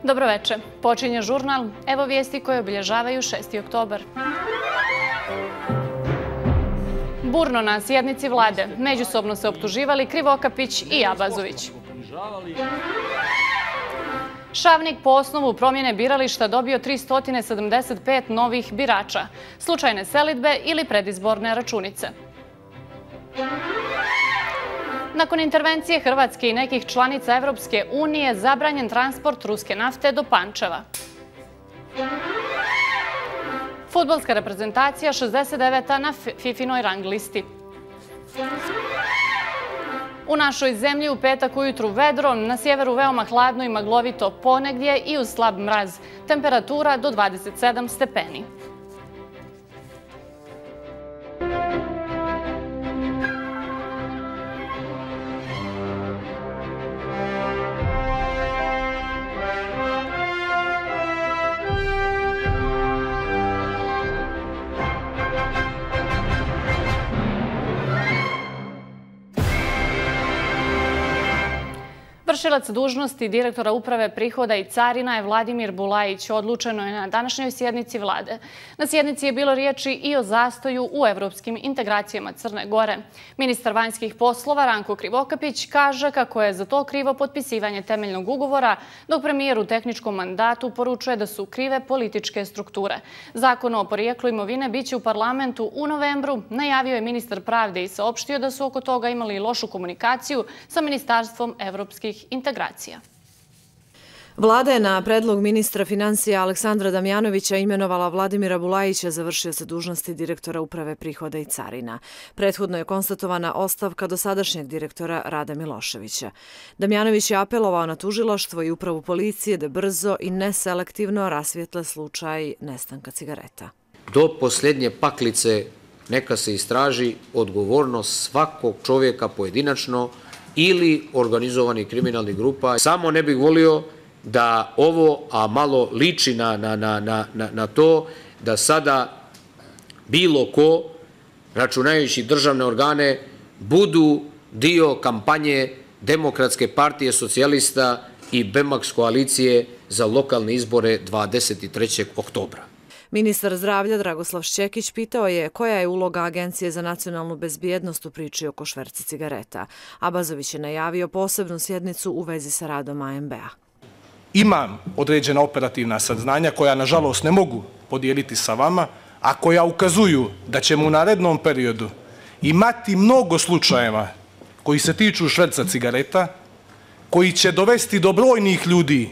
Dobroveče. Počinje žurnal. Evo vijesti koje obilježavaju 6. oktobar. Burno na sjednici vlade. Međusobno se optuživali Krivokapić i Abazović. Šavnik po osnovu promjene birališta dobio 375 novih birača, slučajne selidbe ili predizborne računice. Nakon intervencije Hrvatske i nekih članica Evropske unije zabranjen transport ruske nafte do Pančeva. Fudbalska reprezentacija 69. na FIFInoj rang listi. U našoj zemlji u petak ujutru vedro, na sjeveru veoma hladno i maglovito ponegdje i uz slab mraz. Temperatura do 27 stepeni. Vršilac dužnosti direktora Uprave prihoda i carina je Vladimir Bulajić. Odlučeno je na današnjoj sjednici vlade. Na sjednici je bilo riječi i o zastoju u evropskim integracijama Crne Gore. Ministar vanjskih poslova Ranko Krivokapić kaže kako je za to krivo potpisivanje temeljnog ugovora, dok premijer u tehničkom mandatu poručuje da su krive političke strukture. Zakon o porijeklu imovine biće u parlamentu u novembru, najavio je ministar pravde i saopštio da su oko toga imali lošu komunikaciju sa Ministarstvom evropskih integracija. Vlada je na predlog ministra financija Aleksandra Damjanovića imenovala Vladimira Bulajića za vršioca dužnosti direktora Uprave prihoda i carina. Prethodno je konstatovana ostavka dosadašnjeg direktora Rada Miloševića. Damjanović je apelovao na tužilaštvo i upravu policije da brzo i neselektivno rasvijetle slučaj nestanka cigareta. Do posljednje paklice neka se istraži odgovornost svakog čovjeka pojedinačno ili organizovanih kriminalnih grupa. Samo ne bih volio da ovo, a malo liči na to, da sada bilo ko, računajući državne organe, budu dio kampanje Demokratske partije socijalista i BEMAX koalicije za lokalne izbore 23. oktobra. Ministar zdravlja Dragoslav Šćekić pitao je koja je uloga Agencije za nacionalnu bezbjednost u priči oko šverca cigareta. Abazović je najavio posebnu sjednicu u vezi sa radom ANB-a. Imam određena operativna saznanja koja, nažalost, ne mogu podijeliti sa vama, a koja ukazuju da ćemo u narednom periodu imati mnogo slučajeva koji se tiču šverca cigareta, koji će dovesti do brojnih ljudi,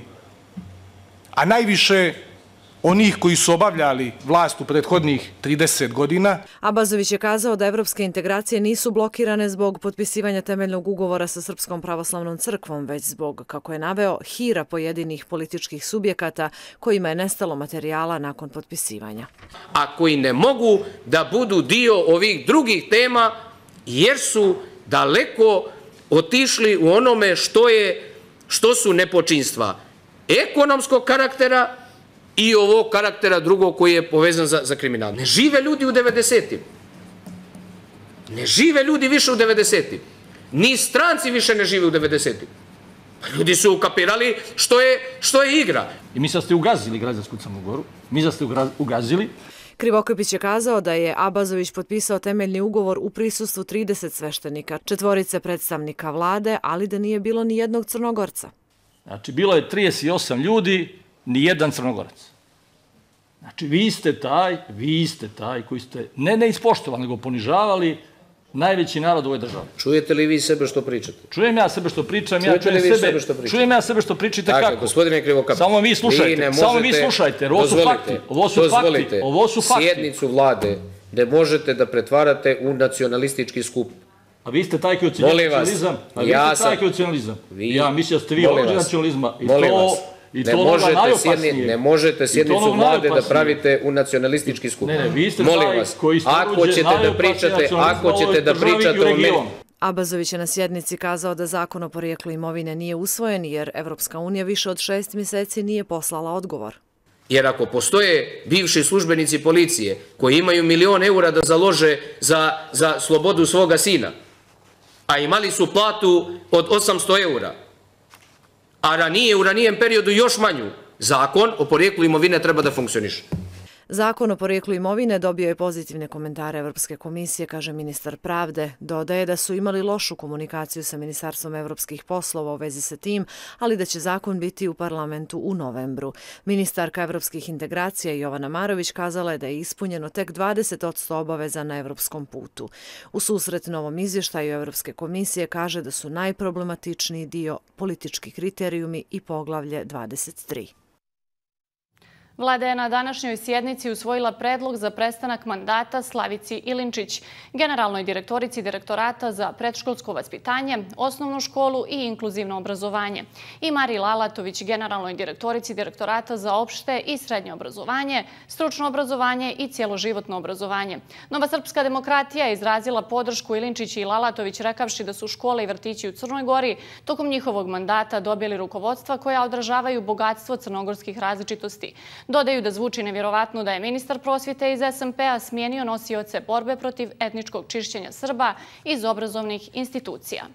a najviše onih koji su obavljali vlast u prethodnih 30 godina. Abazović je kazao da evropske integracije nisu blokirane zbog potpisivanja temeljnog ugovora sa Srpskom pravoslavnom crkvom, već zbog, kako je naveo, hira pojedinih političkih subjekata kojima je nestalo materijala nakon potpisivanja. A koji ne mogu da budu dio ovih drugih tema jer su daleko otišli u onome što su nepočinstva ekonomskog karaktera i ovog karaktera drugog koji je povezan za kriminal. Ne žive ljudi u 90-im. Ne žive ljudi više u 90-im. Ni stranci više ne žive u 90-im. Ljudi su ukapirali što je igra. I mi sad ste ugazili građansku Crnu Goru. Mi sad ste ugazili. Krivokapić je kazao da je Abazović potpisao temeljni ugovor u prisustvu 30 sveštenika, 4 predstavnika vlade, ali da nije bilo ni jednog Crnogorca. Znači, bilo je 38 ljudi, ni jedan Crnogorac. Znači, vi ste taj koji ste ne ispoštovali, nego ponižavali najveći narod u ovoj državi. Čujete li vi sebe što pričate? Čujem ja sebe što pričam, čujem ja sebe što pričate kako. Dakle, gospodine Krivokapić, samo vi slušajte, ovo su fakti. Sjednicu vlade gde možete da pretvarate u nacionalistički skup. A vi ste taj koji ocenjuje nacionalizam. Ja mislim da ste vi ovdje nacionalizma. Ne možete sjednicu vlade da pravite u nacionalistički skup. Molim vas, ako ćete da pričate o meni. Abazović je na sjednici kazao da zakon o porijeklu imovine nije usvojen jer Evropska unija više od 6 mjeseci nije poslala odgovor. Jer ako postoje bivši službenici policije koji imaju 1.000.000 eura da založe za slobodu svoga sina, a imali su platu od 800 eura, a u ranijem periodu još manju, Zakon o porijeklu imovine treba da funkcioniše. Zakon o porijeklu imovine dobio je pozitivne komentare Evropske komisije, kaže ministar pravde. Dodaje da su imali lošu komunikaciju sa Ministarstvom evropskih poslova u vezi sa tim, ali da će zakon biti u parlamentu u novembru. Ministarka evropskih integracija Jovana Marović kazala je da je ispunjeno tek 20% obaveza na evropskom putu. U susret novom izvještaju Evropske komisije kaže da su najproblematičniji dio politički kriterijumi i poglavlje 23. Vlada je na današnjoj sjednici usvojila predlog za prestanak mandata Slavici Ilinčić, generalnoj direktorici Direktorata za predškolsko vaspitanje, osnovnu školu i inkluzivno obrazovanje, i Mariji Lalatović, generalnoj direktorici Direktorata za opšte i srednje obrazovanje, stručno obrazovanje i cjeloživotno obrazovanje. Nova srpska demokratija je izrazila podršku Ilinčić i Lalatović, rekavši da su škole i vrtići u Crnoj Gori tokom njihovog mandata dobili rukovodstva koja odražavaju bogatstvo crnogorskih različitosti. Dodaju da zvuči nevjerovatno da je ministar prosvjete iz SMP-a smijenio nosioce borbe protiv etničkog čišćenja Srba iz obrazovnih institucija.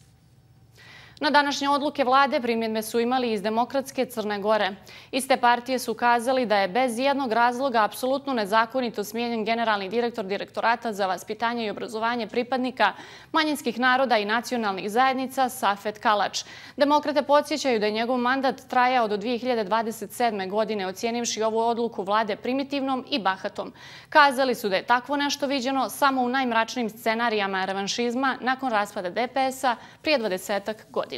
Na današnje odluke vlade primjedbe su imali iz Demokratske Crne Gore. Iz te partije su kazali da je bez jednog razloga apsolutno nezakonito smijenjen generalni direktor Direktorata za vaspitanje i obrazovanje pripadnika manjinskih naroda i nacionalnih zajednica Safet Kalač. Demokrate podsjećaju da je njegov mandat trajao do 2027. godine, ocijenivši ovu odluku vlade primitivnom i bahatom. Kazali su da je takvo nešto viđeno samo u najmračnijim scenarijama revanšizma nakon raspada DPS-a prije 20 godina.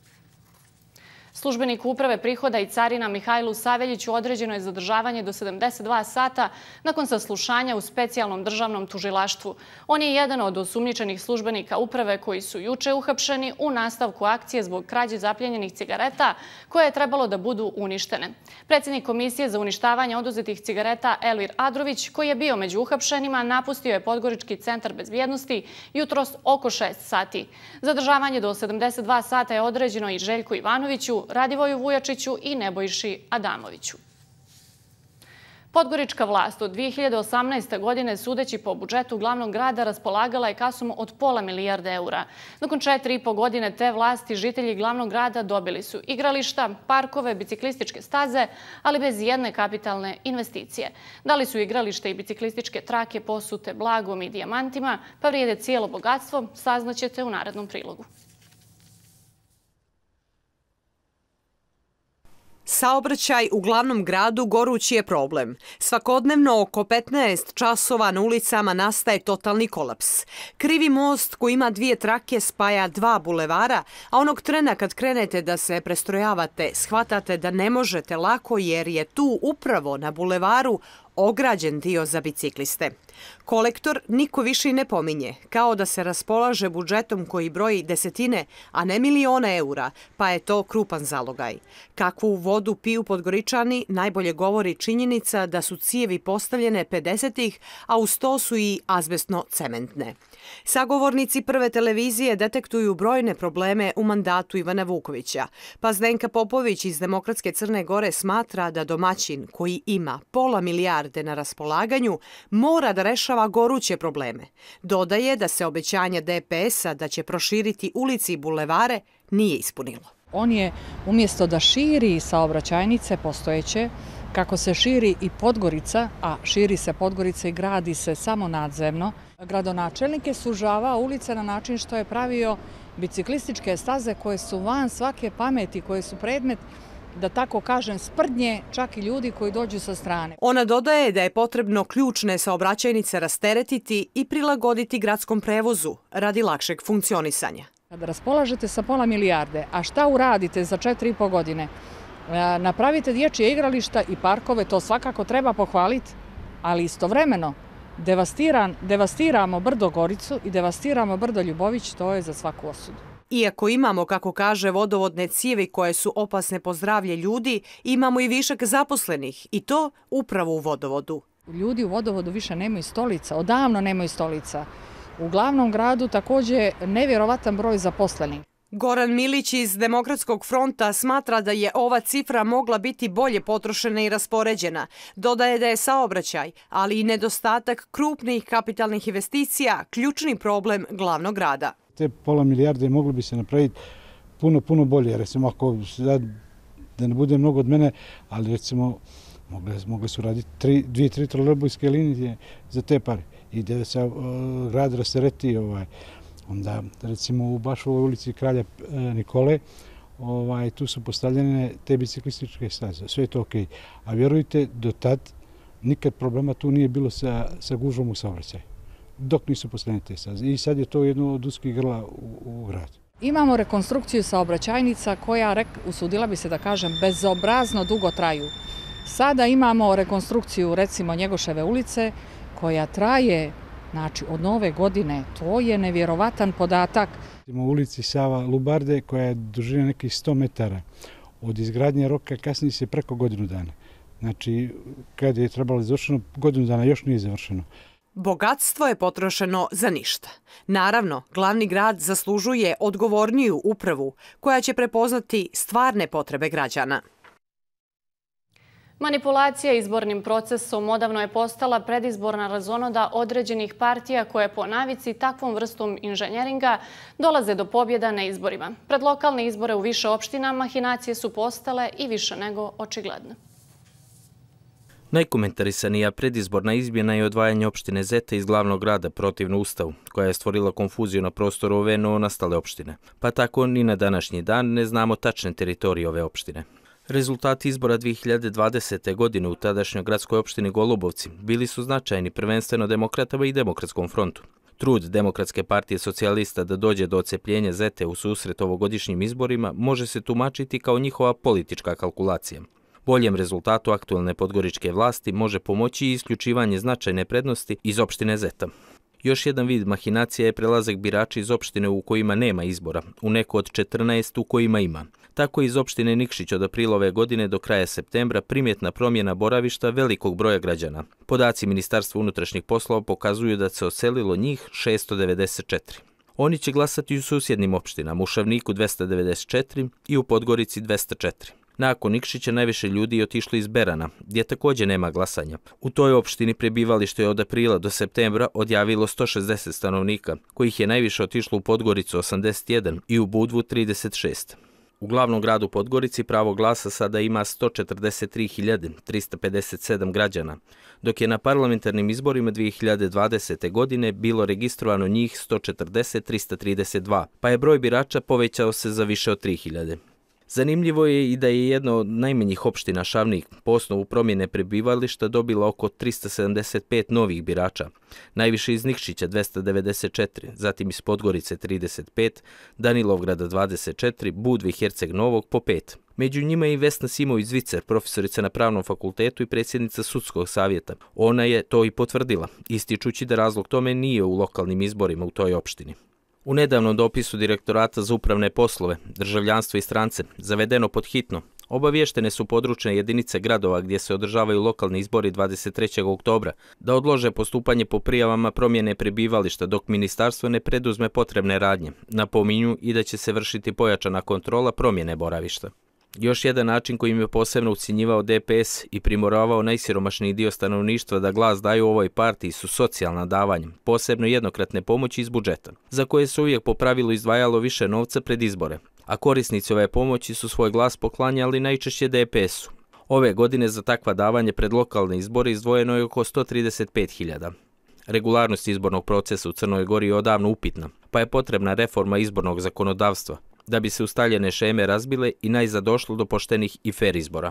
Službenik Uprave prihoda i carina Mihajlu Saveljiću određeno je zadržavanje do 72 sata nakon saslušanja u specijalnom državnom tužilaštvu. On je jedan od osumnjičenih službenika Uprave koji su juče uhapšeni u nastavku akcije zbog krađe zapljenjenih cigareta koje je trebalo da budu uništene. Predsjednik Komisije za uništavanje oduzetih cigareta Elvir Adrović, koji je bio među uhapšenima, napustio je Podgorički centar bezbjednosti jutros oko 6 sati. Zadržavanje do 72 sata je određeno i Željku Ivanoviću, Radivoju Vujačiću i Nebojši Adamoviću. Podgorička vlast od 2018. godine, sudeći po budžetu glavnog grada, raspolagala je kasom od £0,5 milijarde eura. Nakon 4,5 godine te vlasti, žitelji glavnog grada dobili su igrališta, parkove, biciklističke staze, ali bez jedne kapitalne investicije. Da li su igralište i biciklističke trake posute blagom i dijamantima, pa vrijede cijelo bogatstvo, saznaćete u narednom prilogu. Saobraćaj u glavnom gradu gorući je problem. Svakodnevno oko 15 časova na ulicama nastaje totalni kolaps. Krivi most koji ima 2 trake spaja 2 bulevara, a onog trena kad krenete da se prestrojavate, shvatate da ne možete lako jer je tu upravo na bulevaru ograđen dio za bicikliste. Kolektor niko više i ne pominje, kao da se raspolaže budžetom koji broji desetine, a ne milione eura, pa je to krupan zalogaj. Kakvu vodu piju Podgoričani najbolje govori činjenica da su cijevi postavljene 50-ih, a uz to su i azbestno-cementne. Sagovornici Prve televizije detektuju brojne probleme u mandatu Ivana Vukovića, pa Zdenka Popović iz Demokratske Crne Gore smatra da domaćin koji ima £0,5 milijarde na raspolaganju mora da rešava goruće probleme. Dodaje da se obećanja DPS-a da će proširiti ulici i bulevare nije ispunilo. On je umjesto da širi saobraćajnice postojeće, kako se širi i Podgorica, a širi se Podgorica i gradi se samo nadzemno, gradonačelnik je sužavao ulice na način što je pravio biciklističke staze koje su van svake pameti, koje su predmet, da tako kažem, sprdnje čak i ljudi koji dođu sa strane. Ona dodaje da je potrebno ključne saobraćajnice rasteretiti i prilagoditi gradskom prevozu radi lakšeg funkcionisanja. Kada raspolažete sa £0,5 milijarde, a šta uradite za 4,5 godine? Napravite dječje igrališta i parkove, to svakako treba pohvaliti, ali istovremeno devastiramo Brdo Goricu i devastiramo Brdo Ljubović, to je za svaku osudu. Iako imamo, kako kaže, vodovodne cijevi koje su opasne po zdravlje ljudi, imamo i višak zaposlenih i to upravo u vodovodu. Ljudi u vodovodu više nemaju stolica, odavno nemaju stolica. U glavnom gradu također nevjerovatan broj zaposlenih. Goran Milić iz Demokratskog fronta smatra da je ova cifra mogla biti bolje potrošena i raspoređena. Dodaje da je saobraćaj, ali i nedostatak krupnih kapitalnih investicija ključni problem glavnog grada. Te £0,5 milijarde mogli bi se napraviti puno bolje. Recimo, ako da ne bude mnogo od mene, ali recimo mogle su raditi 2-3 trolejbusske linije za te pare i da se grad rastereti. Onda recimo u Bašovoj ulici Kralja Nikole tu su postavljene te biciklističke staze, sve je to okej. A vjerujte, do tad nikad problema tu nije bilo sa gužvom u saobraćaju, dok nisu postavljene te staze. I sad je to jedno od uskih grla u gradu. Imamo rekonstrukciju saobraćajnica koja, usudila bi se da kažem, bezobrazno dugo traju. Sada imamo rekonstrukciju recimo Njegoševe ulice koja traje od nove godine. To je nevjerovatan podatak. U ulici Sava Lubarde koja je dužina nekih 100 metara. Od izgradnje roka kasnije se preko godinu dana. Znači, kad je trebalo završeno, godinu dana još nije završeno. Bogatstvo je potrošeno za ništa. Naravno, glavni grad zaslužuje odgovorniju upravu koja će prepoznati stvarne potrebe građana. Manipulacija izbornim procesom odavno je postala predizborna razonoda određenih partija koje po navici takvom vrstom inženjeringa dolaze do pobjeda na izborima. Pred lokalne izbore u više opština mahinacije su postale i više nego očigledne. Najkomentarisanija predizborna izmjena je odvajanje opštine Zeta iz glavnog grada protivno Ustavu, koja je stvorila konfuziju na prostoru ove novonastale opštine. Pa tako ni na današnji dan ne znamo tačne teritorije ove opštine. Rezultati izbora 2020. godine u tadašnjoj gradskoj opštini Golubovci bili su značajni prvenstveno demokratama i Demokratskom frontu. Trud Demokratske partije socijalista da dođe do odcepljenja Zete u susret ovogodišnjim izborima može se tumačiti kao njihova politička kalkulacija. Boljem rezultatu aktualne podgoričke vlasti može pomoći i isključivanje značajne prednosti iz opštine Zeta. Još jedan vid mahinacija je prelazak birača iz opštine u kojima nema izbora, u neko od 14 u kojima ima. Tako iz opštine Nikšić od aprila ove godine do kraja septembra primjetna promjena boravišta velikog broja građana. Podaci Ministarstva unutrašnjih poslova pokazuju da se odselilo njih 694. Oni će glasati u susjednim opštinama, u Šavniku 294 i u Podgorici 204. Nakon Nikšića najviše ljudi je otišlo iz Berana, gdje također nema glasanja. U toj opštini prebivalište je od aprila do septembra odjavilo 160 stanovnika, kojih je najviše otišlo u Podgoricu 81 i u Budvu 36. U glavnom gradu Podgorici pravo glasa sada ima 143.357 građana, dok je na parlamentarnim izborima 2020. godine bilo registrovano njih 140.332, pa je broj birača povećao se za više od 3.000. Zanimljivo je i da je jedna od najmanjih opština Šavnik po osnovu promjene prebivališta dobila oko 375 novih birača, najviše iz Nikšića 294, zatim iz Podgorice 35, Danilovgrada 24, Budve i Herceg Novog po 5. Među njima je i Vesna Simović-Zvicer, profesorica na Pravnom fakultetu i predsjednica Sudskog savjeta. Ona je to i potvrdila, ističući da razlog tome nije u lokalnim izborima u toj opštini. U nedavnom dopisu Direktorata za upravne poslove, državljanstvo i strance, zavedeno pod hitno, obavještene su područne jedinice gradova gdje se održavaju lokalni izbori 23. oktobra da odlože postupanje po prijavama promjene prebivališta dok ministarstvo ne preduzme potrebne radnje. Napominju i da će se vršiti pojačana kontrola promjene boravišta. Još jedan način kojim je posebno ucjenjivao DPS i primoravao najsiromašniji dio stanovništva da glas daju ovoj partiji su socijalna davanja, posebno jednokratne pomoći iz budžeta, za koje se uvijek po pravilu izdvajalo više novca pred izbore, a korisnici ove pomoći su svoj glas poklanjali najčešće DPS-u. Ove godine za takva davanje pred lokalne izbore izdvojeno je oko 135.000. Regularnost izbornog procesa u Crnoj Gori je odavno upitna, pa je potrebna reforma izbornog zakonodavstva, da bi se ustaljene šeme razbile i najzad došlo do poštenih i fer izbora.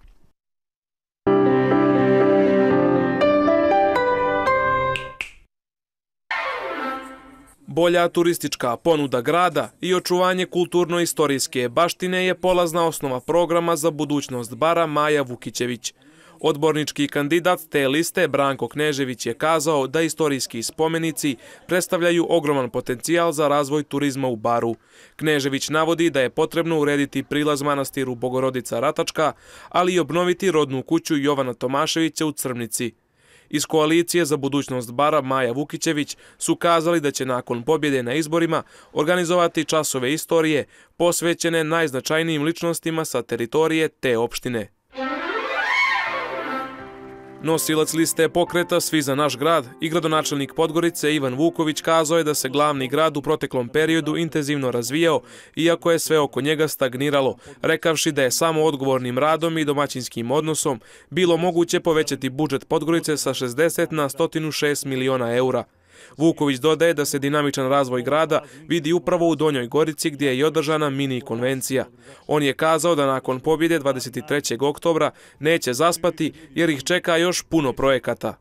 Bolja turistička ponuda grada i očuvanje kulturno-istorijske baštine je polazna osnova programa za budućnost bara Maja Vukićević. Odbornički kandidat te liste Branko Knežević je kazao da istorijski spomenici predstavljaju ogroman potencijal za razvoj turizma u Baru. Knežević navodi da je potrebno urediti prilaz manastiru Bogorodica Ratačka, ali i obnoviti rodnu kuću Jovana Tomaševića u Crvnici. Iz koalicije za budućnost bara Maja Vukićević su kazali da će nakon pobjede na izborima organizovati časove istorije posvećene najznačajnijim ličnostima sa teritorije te opštine. Nosilac liste pokreta Svi za naš grad i gradonačelnik Podgorice Ivan Vuković kazao je da se glavni grad u proteklom periodu intenzivno razvijao, iako je sve oko njega stagniralo, rekavši da je samo odgovornim radom i domaćinskim odnosom bilo moguće povećati budžet Podgorice sa 60 na 106 miliona eura. Vuković dodaje da se dinamičan razvoj grada vidi upravo u Donjoj Gorici gdje je i održana mini konvencija. On je kazao da nakon pobjede 23. oktobra neće zaspati jer ih čeka još puno projekata.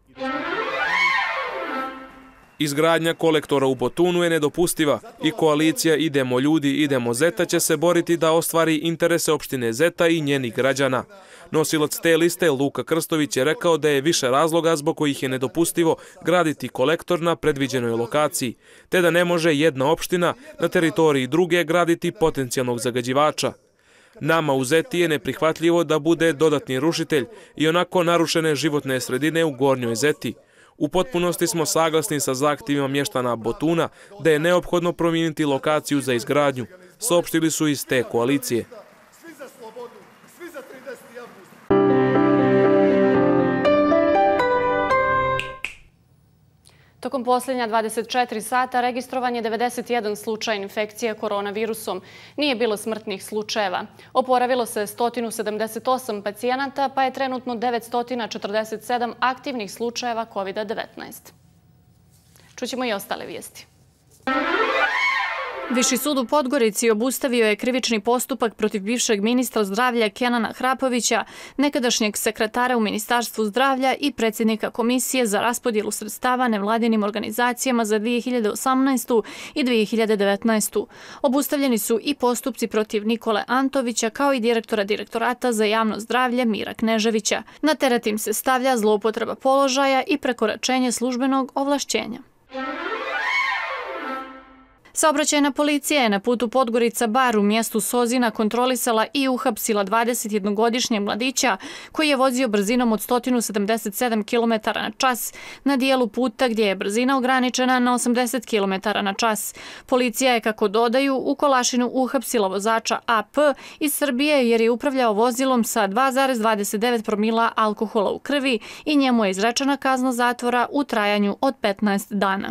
Izgradnja kolektora u Botunu je nedopustiva i koalicija Idemo ljudi, idemo Zeta će se boriti da ostvari interese opštine Zeta i njenih građana. Nosilac te liste Luka Krstović je rekao da je više razloga zbog kojih je nedopustivo graditi kolektor na predviđenoj lokaciji, te da ne može jedna opština na teritoriji druge graditi potencijalnog zagađivača. Nama u Zeti je neprihvatljivo da bude dodatni rušitelj i onako narušene životne sredine u Gornjoj Zeti. U potpunosti smo saglasni sa zahtjevima mještana Botuna da je neophodno promijeniti lokaciju za izgradnju, saopštili su iz te koalicije. Tokom posljednja 24 sata registrovan je 91 slučaj infekcije koronavirusom. Nije bilo smrtnih slučajeva. Oporavilo se 178 pacijenata, pa je trenutno 947 aktivnih slučajeva COVID-19. Čućemo i ostale vijesti. Viši sud u Podgorici obustavio je krivični postupak protiv bivšeg ministra zdravlja Kenana Hrapovića, nekadašnjeg sekretara u Ministarstvu zdravlja i predsjednika Komisije za raspodjelu sredstava nevladinim organizacijama za 2018. i 2019. Obustavljeni su i postupci protiv Nikole Antovića kao i direktora Direktorata za javno zdravlje Mira Kneževića. Na teret im se stavlja zloupotreba položaja i prekoračenje službenog ovlašćenja. Saobraćajna policija je na putu Podgorica-Bar u mjestu Sozina kontrolisala i uhapsila 21-godišnjeg mladića koji je vozio brzinom od 177 km na čas na dijelu puta gdje je brzina ograničena na 80 km na čas. Policija je, kako dodaju, u Kolašinu uhapsila vozača AP iz Srbije jer je upravljao vozilom sa 2,29 promila alkohola u krvi i njemu je izrečena kazna zatvora u trajanju od 15 dana.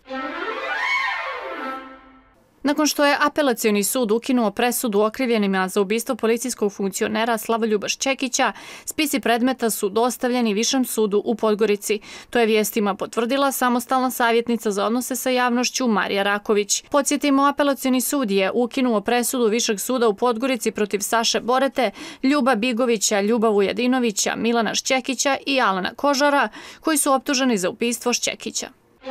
Nakon što je apelacioni sud ukinuo presudu okrivljenima za ubistvo policijskog funkcionera Slavoljuba Šćekića, spisi predmeta su dostavljeni Višem sudu u Podgorici. To je vijestima potvrdila samostalna savjetnica za odnose sa javnošću Marija Raković. Podsjetimo, apelacioni sud je ukinuo presudu Višeg suda u Podgorici protiv Saše Borete, Ljuba Bigovića, Ljuba Vujadinovića, Milana Šćekića i Alana Kožara, koji su optuženi za ubistvo Šćekića.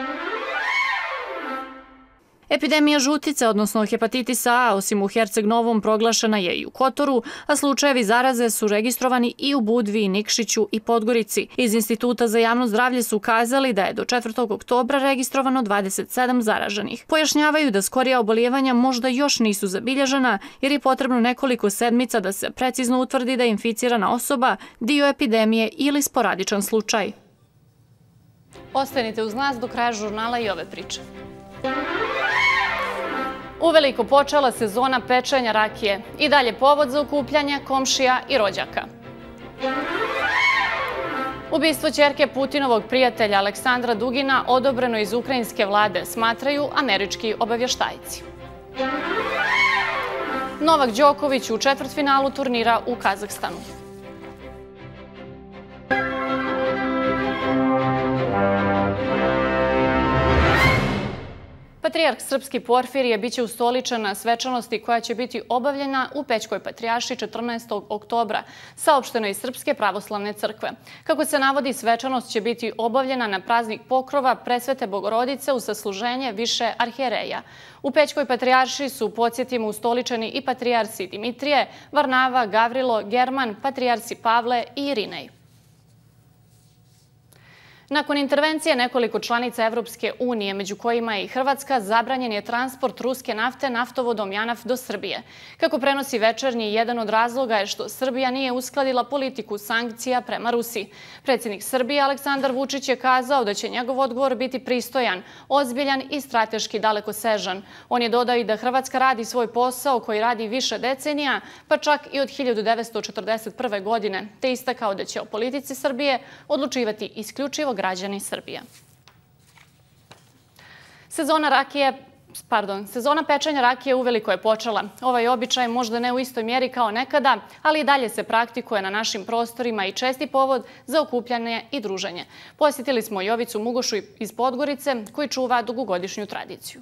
Epidemija žutice, odnosno hepatitisa A, osim u Herceg Novom, proglašena je i u Kotoru, a slučajevi zaraze su registrovani i u Budvi, Nikšiću i Podgorici. Iz Instituta za javno zdravlje su kazali da je do 4. oktobra registrovano 27 zaraženih. Pojašnjavaju da skorija obolijevanja možda još nisu zabilježena jer je potrebno nekoliko sedmica da se precizno utvrdi da je inficirana osoba dio epidemije ili sporadičan slučaj. Ostanite uz nas do kraja žurnala i ove priče. Uveliko počela sezona pečenja rakije. I dalje povod za okupljanje komšija i rođaka. Ubistvo ćerke Putinovog prijatelja Aleksandra Dugina odobreno iz ukrajinske vlade, smatraju američki obavještajci. Novak Đoković u četvrtfinalu turnira u Kazahstanu. Patrijarh Srpski Porfirije biće ustoličen na svečanosti koja će biti obavljena u Pećkoj patrijaršiji 14. oktobra, saopšteno iz Srpske pravoslavne crkve. Kako se navodi, svečanost će biti obavljena na praznik Pokrova Presvete Bogorodice u sasluženje više arhijereja. U Pećkoj patrijaršiji su, podsjetimo, ustoličeni i patrijarsi Dimitrije, Varnava, Gavrilo, German, patrijarsi Pavle i Irinej. Nakon intervencije nekoliko članica Evropske unije, među kojima je i Hrvatska, zabranjen je transport ruske nafte naftovodom Janaf do Srbije. Kako prenosi Večernji, jedan od razloga je što Srbija nije uskladila politiku sankcija prema Rusiji. Predsjednik Srbije Aleksandar Vučić je kazao da će njegov odgovor biti pristojan, ozbiljan i strateški dalekosežan. On je dodao i da Hrvatska radi svoj posao koji radi više decenija, pa čak i od 1941. godine, te istakao da će o politici Srbije odlučivati isključivo građani Srbije. Sezona pečenja rakije uveliko je počela. Ovaj običaj možda ne u istoj mjeri kao nekada, ali i dalje se praktikuje na našim prostorima i česti povod za okupljanje i druženje. Posjetili smo Jovicu Mugošu iz Podgorice, koji čuva dugogodišnju tradiciju.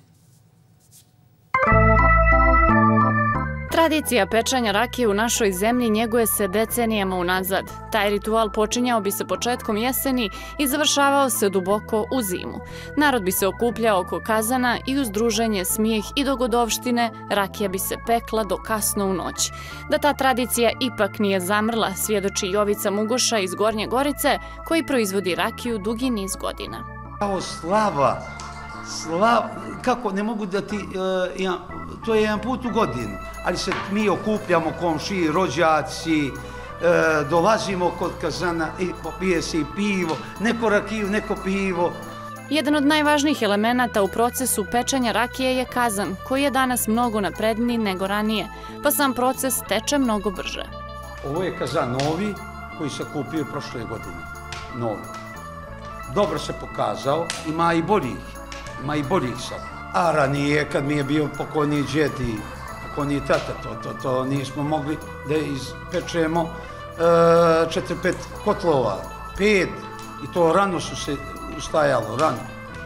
Tradicija pečanja rakije u našoj zemlji njeguje se decenijama unazad. Taj ritual počinjao bi se početkom jeseni i završavao se duboko u zimu. Narod bi se okupljao oko kazana i uz druženje, smijeh i dogodovštine rakija bi se pekla do kasno u noć. Da ta tradicija ipak nije zamrla, svjedoči Jovica Mugoša iz Gornje Gorice, koji proizvodi rakiju dugi niz godina. Kao slava, kako ne mogu da ti, to je jedan put u godinu, ali se mi okupljamo, komšiji, rođaci, dolazimo kod kazana i popije se i pivo, neko rakiju, neko pivo. Jedan od najvažnijih elemenata u procesu pečenja rakije je kazan, koji je danas mnogo napredniji nego ranije, pa sam proces teče mnogo brže. Ovo je kazan novi, koji se kupio prošle godine, novi. Dobro se pokazao, ima i boljih sad. A ranije, kad mi je bio pokojni džed i pokojni tata, to nismo mogli da ispečemo 4-5 kotlova, 5, i to rano su se ustajalo, rano.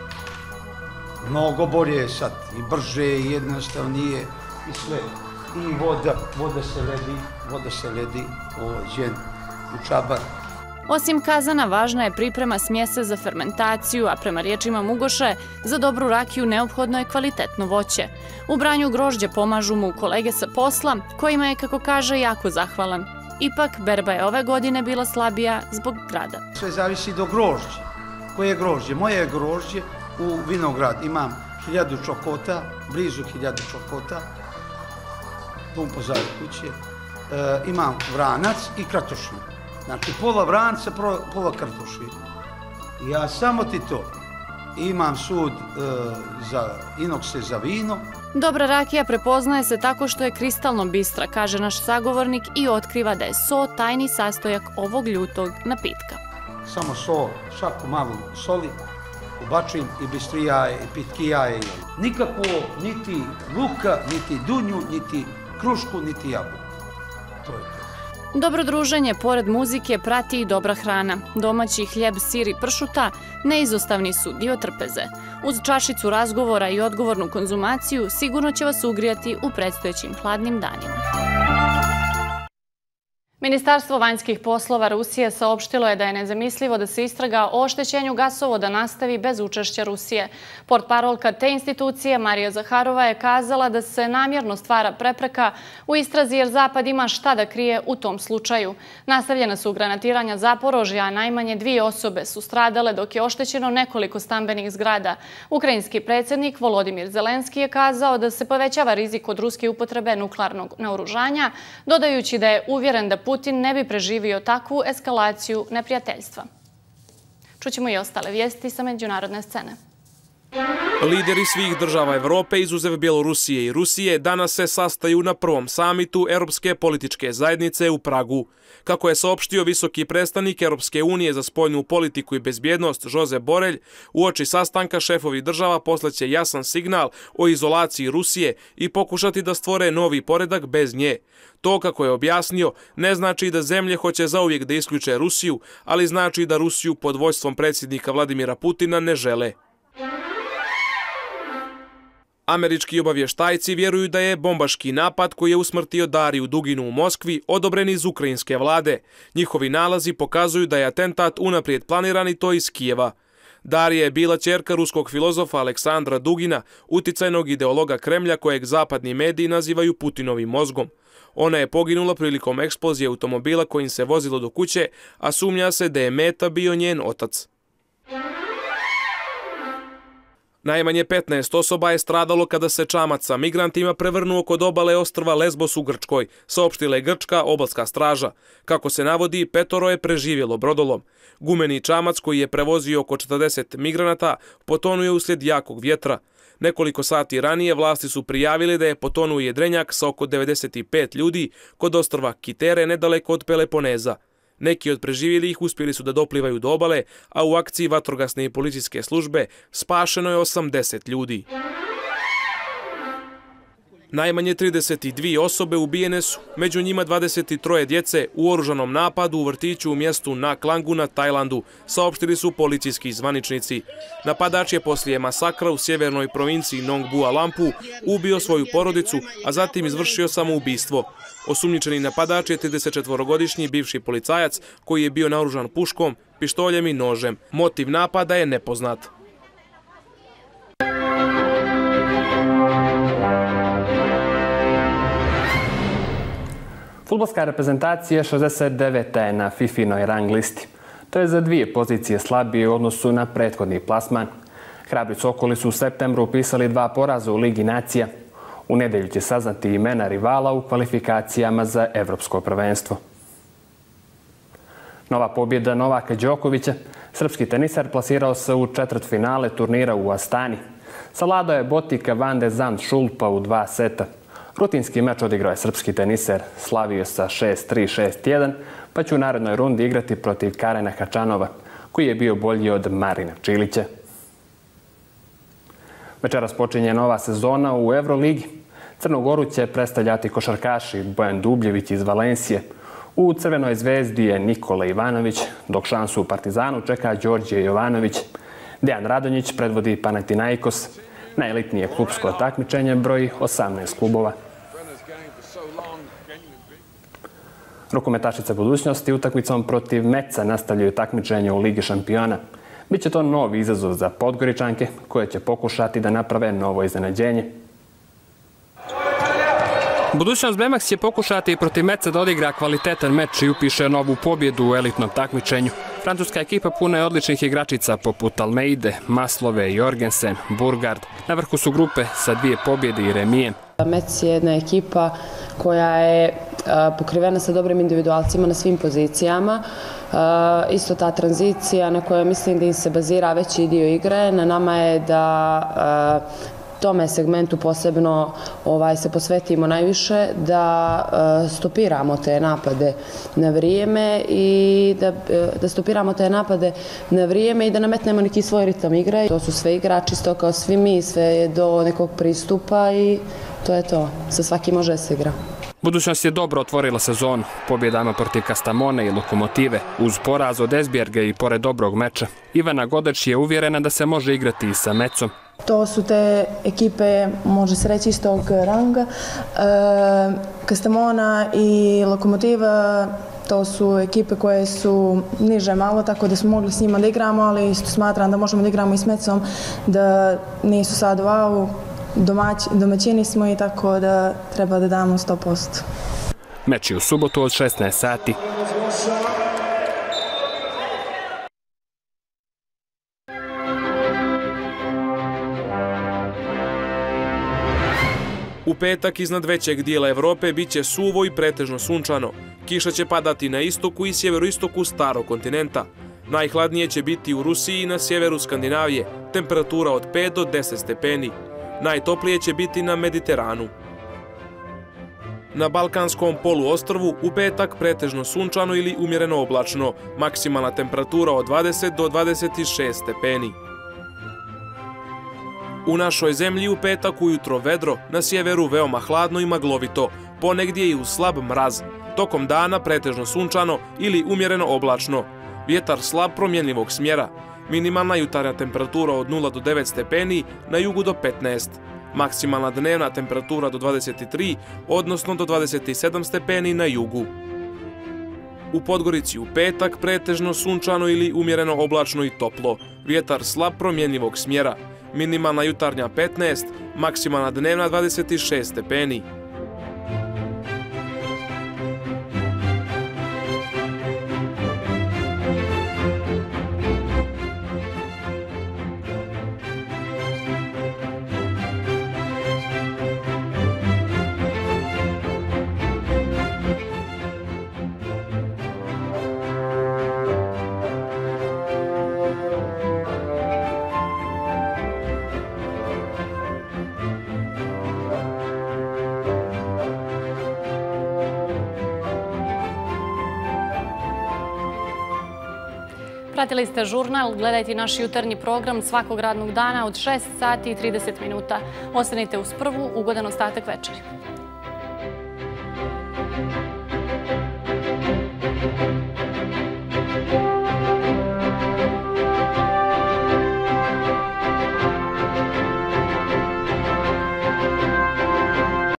Mnogo bolje je sad, i brže, i jednostavnije, i sve. I voda se ledi u čabar. Osim kazana, važna je priprema smjese za fermentaciju, a prema riječima Mugoše, za dobru rakiju neophodno je kvalitetno voće. U branju grožđa pomažu mu kolege sa posla, kojima je, kako kaže, jako zahvalan. Ipak, berba je ove godine bila slabija zbog grada. Sve zavisi do grožđa. Koje je grožđe? Moje je grožđe u Vinograd. Imam 1000 čokota, blizu 1000 čokota, tu pozadnje kuće. Imam vranac i kratošinu. Znači, pola vranca, pola kratošine. Ja samo ti to. Imam sud za inokse za vino. Dobra rakija prepoznaje se tako što je kristalno bistra, kaže naš sagovornik, i otkriva da je so tajni sastojak ovog ljutog napitka. Samo so, šaku malu soli, ubačim i bistri jaje, i pitki jaje. Nikako niti luka, niti dunju, niti krušku, niti jabu. To je to. Dobro druženje, pored muzike, prati i dobra hrana. Domaći hljeb, sir i pršuta neizostavni su dio trpeze. Uz čašicu razgovora i odgovornu konzumaciju sigurno će vas ugrijati u predstojećim hladnim danima. Ministarstvo vanjskih poslova Rusije saopštilo je da je nezamislivo da se istraga o oštećenju gasovoda nastavi bez učešća Rusije. Portparolka te institucije Marija Zaharova je kazala da se namjerno stvara prepreka u istrazi jer Zapad ima šta da krije u tom slučaju. Nastavljena su granatiranja Zaporožja, a najmanje 2 osobe su stradale dok je oštećeno nekoliko stambenih zgrada. Ukrajinski predsjednik Volodimir Zelenski je kazao da se povećava rizik od ruske upotrebe nuklearnog naoružanja, dodajući da je uvjeren da Putin ne bi preživio takvu eskalaciju neprijateljstva. Čućemo i ostale vijesti sa međunarodne scene. Lideri svih država Evrope, izuzev Bjelorusije i Rusije, danas se sastaju na prvom samitu Europske političke zajednice u Pragu. Kako je saopštio visoki predstavnik Europske unije za spoljnu politiku i bezbjednost Josep Borrell, uoči sastanka šefovi država poslaće jasan signal o izolaciji Rusije i pokušati da stvore novi poredak bez nje. To, kako je objasnio, ne znači da zemlje hoće zauvijek da isključe Rusiju, ali znači da Rusiju pod vođstvom predsjednika Vladimira Putina ne žele. Američki obavještajci vjeruju da je bombaški napad koji je usmrtio Dariju Duginu u Moskvi odobren iz ukrajinske vlade. Njihovi nalazi pokazuju da je atentat unaprijed planiran i to iz Kijeva. Darija je bila ćerka ruskog filozofa Aleksandra Dugina, uticajnog ideologa Kremlja kojeg zapadni mediji nazivaju Putinovim mozgom. Ona je poginula prilikom eksplozije automobila kojim se vozilo do kuće, a sumnja se da je meta bio njen otac. Najmanje 15 osoba je stradalo kada se čamac sa migrantima prevrnuo kod obale ostrva Lesbos u Grčkoj, saopštila je grčka obalska straža. Kako se navodi, 5 je preživjelo brodolom. Gumeni čamac koji je prevozio oko 40 migranata potonuo je uslijed jakog vjetra. Nekoliko sati ranije vlasti su prijavili da je potonuo jedrenjak sa oko 95 ljudi kod ostrva Kitere nedaleko od Peloponeza. Neki od preživjelih uspjeli su da doplivaju do obale, a u akciji vatrogasne i policijske službe spašeno je 80 ljudi. Najmanje 32 osobe ubijene su, među njima 23 djece u oružanom napadu u vrtiću u mjestu Na Klangu na Tajlandu, saopštili su policijski zvaničnici. Napadač je poslije masakra u sjevernoj provinciji Nong Bua Lampu ubio svoju porodicu, a zatim izvršio samoubistvo. Osumnjičeni napadač je 34-godišnji bivši policajac koji je bio naoružan puškom, pištoljem i nožem. Motiv napada je nepoznat. Fudbalska reprezentacija 69. je na FIFInoj rang listi. To je za 2 pozicije slabije u odnosu na prethodni plasman. Hrabri Sokoli su u septembru upisali 2 poraza u Ligi nacija. U nedelju će saznati imena rivala u kvalifikacijama za evropsko prvenstvo. Nova pobjeda Novaka Đokovića. Srpski tenisar plasirao se u četvrtfinale turnira u Astani. Savladao je Botika Van de Zandt Šulpa u 2 seta. Rutinski meč odigrao je srpski teniser, slavio sa 6-3, 6-1, pa će u narednoj rundi igrati protiv Karena Hačanova, koji je bio bolji od Marina Čilića. Večeras počinje nova sezona u Euroligi. Crnu Goru će predstavljati košarkaši Bojan Dubljević iz Valencije. U Crvenoj zvezdi je Nikola Ivanović, dok šansu u Partizanu čeka Đorđe Jovanović. Dejan Radonjić predvodi Panathinaikos. Najelitnije klubsko takmičenje broji 18 klubova. Rukometašice budućnosti utakmicom protiv Meca nastavljaju takmičenje u Ligi šampiona. Biće to novi izazov za Podgoričanke, koje će pokušati da naprave novo iznenađenje. Budućnost Bemax će pokušati protiv Meca da odigra kvalitetan meč i upiše novu pobjedu u elitnom takmičenju. Francuska ekipa puna je odličnih igračica poput Almeide, Maslove, Jorgensen, Burgard. Na vrhu su grupe sa 2 pobjede i remijem. Mec je jedna ekipa koja je pokrivena sa dobrim individualcima na svim pozicijama. Isto ta tranzicija na kojoj mislim da im se bazira veći dio igre. Na nama je da tome segmentu posebno se posvetimo najviše, da stopiramo te napade na vrijeme i da nametnemo neki svoj ritam igre. To su sve igrači, isto kao svi mi, sve do nekog pristupa i to je to. Sa svaki može da se igra. Budućnost je dobro otvorila sezonu, pobjedama protiv Kastamone i Lokomotive, uz poraz od Esbjerga i pored dobrog meča. Ivana Godeć je uvjerena da se može igrati i sa Mecom. To su te ekipe, može se reći, istog ranga. Kastamona i Lokomotiva, to su ekipe koje su niže malo, tako da smo mogli s njima da igramo, ali isto smatram da možemo da igramo i s Mecom, da nisu sad wow, domaćini smo i tako da treba da damo 100%. Meč je u subotu od 16 sati. U petak iznad većeg dijela Evrope bit će suvo i pretežno sunčano. Kiša će padati na istoku i sjeveroistoku starog kontinenta. Najhladnije će biti u Rusiji i na sjeveru Skandinavije, temperatura od 5 do 10 stepeni. Najtoplije će biti na Mediteranu. Na Balkanskom poluostrvu u petak pretežno sunčano ili umjereno oblačno, maksimalna temperatura od 20 do 26 stepeni. U našoj zemlji u petak ujutro vedro, na sjeveru veoma hladno i maglovito, ponegdje i uz slab mraz. Tokom dana pretežno sunčano ili umjereno oblačno. Vjetar slab promjenljivog smjera. Minimalna jutarnja temperatura od 0 do 9 stepeni, na jugu do 15. Maksimalna dnevna temperatura do 23, odnosno do 27 stepeni na jugu. U Podgorici u petak pretežno sunčano ili umjereno oblačno i toplo. Vjetar slab promjenljivog smjera. Minimalna jutarnja 15, maksimalna dnevna 26 stepeni. Pratili ste žurnal, gledajte naš jutarnji program svakog radnog dana od 6 sati i 30 minuta. Ostanite uz Prvu, ugodan ostatak večeri.